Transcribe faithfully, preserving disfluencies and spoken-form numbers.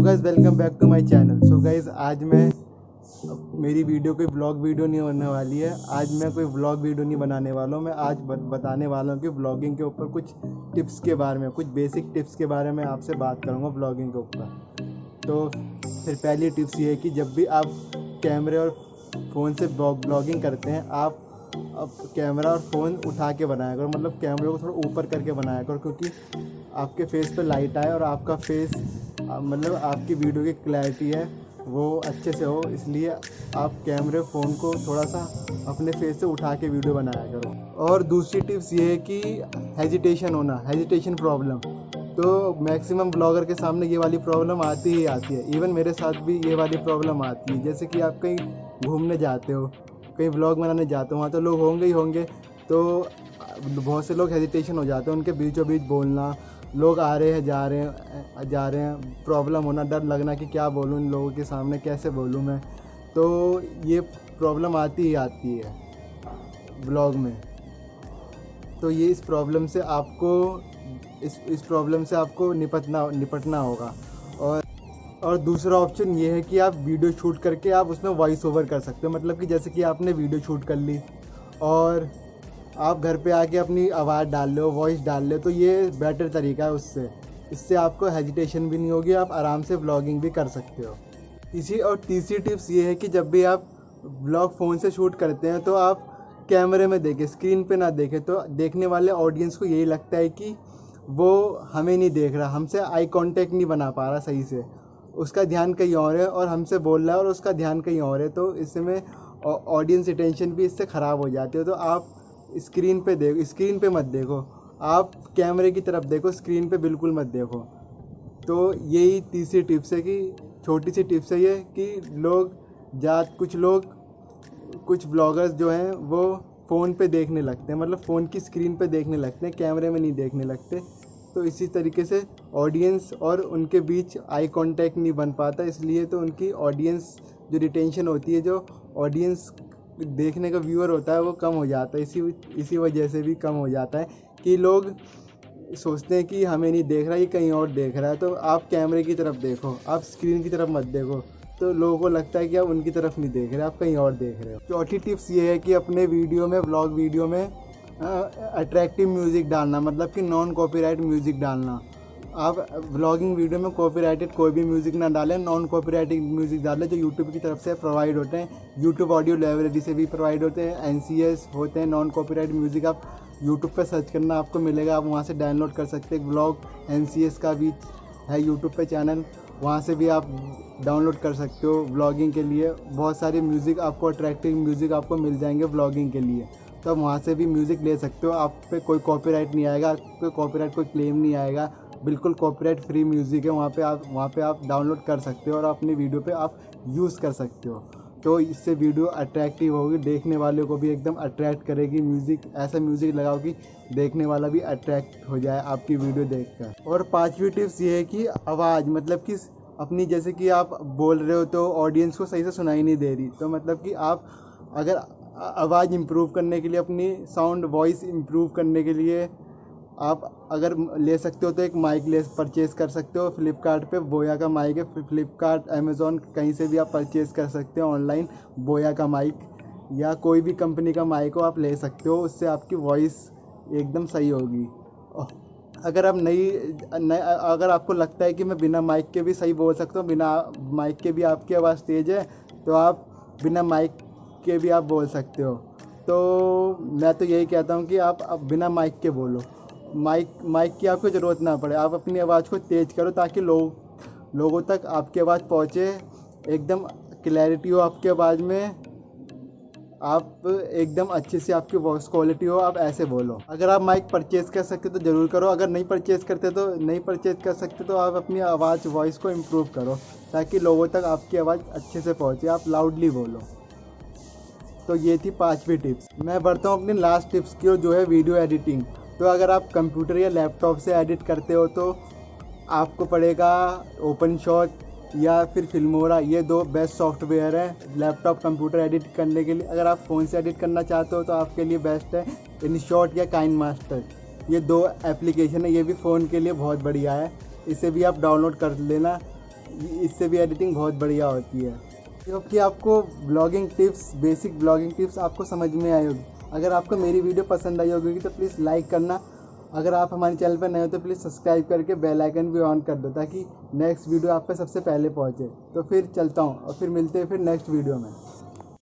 Guys welcome back to my channel. So guys आज मैं मेरी वीडियो कोई ब्लॉग वीडियो नहीं होने वाली है। आज मैं कोई ब्लॉग वीडियो नहीं बनाने वाला हूँ। मैं आज बताने वाला हूँ कि ब्लॉगिंग के ऊपर कुछ टिप्स के बारे में, कुछ बेसिक टिप्स के बारे में आपसे बात करूँगा ब्लॉगिंग के ऊपर। तो फिर पहली टिप्स ये है कि जब भी आप कैमरे और फ़ोन से ब्लॉगिंग करते हैं, आप अब कैमरा और फ़ोन उठा के बनाया करो, मतलब कैमरे को थोड़ा ऊपर करके बनाया करो, क्योंकि आपके फेस पे लाइट आए और आपका फेस मतलब आपकी वीडियो की क्लैरिटी है वो अच्छे से हो। इसलिए आप कैमरे फ़ोन को थोड़ा सा अपने फेस से उठा के वीडियो बनाया करो। और दूसरी टिप्स ये है कि हेजिटेशन होना, हेजिटेशन प्रॉब्लम, तो मैक्सिमम ब्लॉगर के सामने ये वाली प्रॉब्लम आती ही आती है। इवन मेरे साथ भी ये वाली प्रॉब्लम आती है। जैसे कि आप कहीं घूमने जाते हो, कहीं व्लॉग बनाने जाते हो, वहाँ तो लोग होंगे ही होंगे, तो बहुत से लोग हेजिटेशन हो जाते हैं उनके बीचों बीच बोलना, लोग आ रहे हैं जा रहे हैं जा रहे हैं प्रॉब्लम होना, डर लगना कि क्या बोलूँ इन लोगों के सामने, कैसे बोलूँ मैं। तो ये प्रॉब्लम आती ही आती है व्लॉग में। तो ये इस प्रॉब्लम से आपको इस इस प्रॉब्लम से आपको निपटना निपटना होगा। और और दूसरा ऑप्शन ये है कि आप वीडियो शूट करके आप उसमें वॉइस ओवर कर सकते हो। मतलब कि जैसे कि आपने वीडियो शूट कर ली और आप घर पे आके अपनी आवाज़ डाल लो, वॉइस डाल लो, तो ये बेटर तरीका है। उससे इससे आपको हेजिटेशन भी नहीं होगी, आप आराम से व्लॉगिंग भी कर सकते हो। इसी और तीसरी टिप्स ये है कि जब भी आप व्लॉग फ़ोन से शूट करते हैं तो आप कैमरे में देखें, स्क्रीन पे ना देखें। तो देखने वाले ऑडियंस को यही लगता है कि वो हमें नहीं देख रहा, हमसे आई कांटेक्ट नहीं बना पा रहा सही से, उसका ध्यान कहीं और है और हमसे बोल रहा है और उसका ध्यान कहीं और है। तो इसमें ऑडियंस अटेंशन भी इससे ख़राब हो जाती है। तो आप स्क्रीन पे देखो, स्क्रीन पे मत देखो, आप कैमरे की तरफ देखो, स्क्रीन पे बिल्कुल मत देखो। तो यही तीसरी टिप्स है कि छोटी सी टिप्स है ये कि लोग जा कुछ लोग कुछ ब्लॉगर्स जो हैं वो फ़ोन पे देखने लगते हैं, मतलब फ़ोन की स्क्रीन पे देखने लगते हैं, कैमरे में नहीं देखने लगते। तो इसी तरीके से ऑडियंस और उनके बीच आई कांटेक्ट नहीं बन पाता, इसलिए तो उनकी ऑडियंस जो रिटेंशन होती है, जो ऑडियंस देखने का व्यूअर होता है वो कम हो जाता है। इसी इसी वजह से भी कम हो जाता है कि लोग सोचते हैं कि हमें नहीं देख रहा, ये कहीं और देख रहा है। तो आप कैमरे की तरफ देखो, आप स्क्रीन की तरफ मत देखो, तो लोगों को लगता है कि आप उनकी तरफ नहीं देख रहे, आप कहीं और देख रहे हो। चौथी टिप्स ये है कि अपने वीडियो में, व्लॉग वीडियो में अट्रैक्टिव म्यूज़िक डालना, मतलब कि नॉन कॉपीराइट म्यूज़िक डालना। आप व्लॉगिंग वीडियो में कॉपीराइटेड कोई भी म्यूज़िक ना डालें, नॉन कॉपीराइटेड म्यूज़िक डालें जो यूट्यूब की तरफ से प्रोवाइड होते हैं। यूट्यूब ऑडियो लाइब्रेरी से भी प्रोवाइड होते हैं, एन सी एस होते हैं। नॉन कॉपीराइट म्यूज़िक आप यूट्यूब पर सर्च करना, आपको मिलेगा, आप वहाँ से डाउनलोड कर सकते हैं। व्लॉग एन सी एस का भी है यूट्यूब पे चैनल, वहाँ से भी आप डाउनलोड कर सकते हो। व्लॉगिंग के लिए बहुत सारे म्यूज़िक आपको, अट्रैक्टिव म्यूज़िक आपको मिल जाएंगे व्लॉगिंग के लिए, तो आप वहाँ से भी म्यूज़िक ले सकते हो। आप पे कोई कॉपीराइट नहीं आएगा, आप पे कॉपीराइट कोई क्लेम नहीं आएगा, बिल्कुल कॉपीराइट फ्री म्यूज़िक है। वहाँ पे आप वहाँ पे आप डाउनलोड कर सकते हो और अपनी वीडियो पे आप यूज़ कर सकते हो। तो इससे वीडियो अट्रैक्टिव होगी, देखने वाले को भी एकदम अट्रैक्ट करेगी। म्यूज़िक ऐसा म्यूज़िक लगाओ कि देखने वाला भी अट्रैक्ट हो जाए आपकी वीडियो देखकर। और पांचवी टिप्स ये है कि आवाज़, मतलब कि अपनी, जैसे कि आप बोल रहे हो तो ऑडियंस को सही से सुनाई नहीं दे रही, तो मतलब कि आप अगर आवाज़ इम्प्रूव करने के लिए, अपनी साउंड वॉइस इम्प्रूव करने के लिए आप अगर ले सकते हो तो एक माइक ले परचेज़ कर सकते हो। फ्लिपकार्ट पे बोया का माइक है, फ्लिपकार्ट, अमेज़ॉन, कहीं से भी आप परचेज़ कर सकते हो ऑनलाइन। बोया का माइक या कोई भी कंपनी का माइक हो आप ले सकते हो, उससे आपकी वॉइस एकदम सही होगी। अगर आप नई नई अगर आपको लगता है कि मैं बिना माइक के भी सही बोल सकता हूँ, बिना माइक के भी आपकी आवाज़ तेज़ है, तो आप बिना माइक के भी आप बोल सकते हो। तो मैं तो यही कहता हूँ कि आप अब बिना माइक के बोलो, माइक माइक की आपको ज़रूरत ना पड़े। आप अपनी आवाज़ को तेज़ करो ताकि लोग लोगों तक आपकी आवाज़ पहुँचे, एकदम क्लैरिटी हो आपकी आवाज़ में, आप एकदम अच्छे से आपकी वॉइस क्वालिटी हो, आप ऐसे बोलो। अगर आप माइक परचेज़ कर सकते तो ज़रूर करो, अगर नहीं परचेज़ करते तो नहीं परचेज़ कर सकते तो आप अपनी आवाज़ वॉइस को इम्प्रूव करो ताकि लोगों तक आपकी आवाज़ अच्छे से पहुँचे, आप लाउडली बोलो। तो ये थी पाँचवीं टिप्स। मैं बढ़ता हूँ अपनी लास्ट टिप्स की, जो है वीडियो एडिटिंग। तो अगर आप कंप्यूटर या लैपटॉप से एडिट करते हो तो आपको पड़ेगा ओपन शॉट या फिर फिल्मोरा, ये दो बेस्ट सॉफ्टवेयर है लैपटॉप कंप्यूटर एडिट करने के लिए। अगर आप फ़ोन से एडिट करना चाहते हो तो आपके लिए बेस्ट है इनशॉट या काइन मास्टर, ये दो एप्लीकेशन है, ये भी फ़ोन के लिए बहुत बढ़िया है, इसे भी आप डाउनलोड कर लेना। इससे भी एडिटिंग बहुत बढ़िया होती है। क्योंकि आपको blogging tips, basic blogging tips आपको समझ में आई होगी। अगर आपको मेरी वीडियो पसंद आई होगी तो प्लीज़ लाइक करना। अगर आप हमारे चैनल पर नए हो तो प्लीज़ सब्सक्राइब करके बेल आइकन भी ऑन कर दो ताकि नेक्स्ट वीडियो आप पे सबसे पहले पहुंचे। तो फिर चलता हूं और फिर मिलते हैं फिर नेक्स्ट वीडियो में।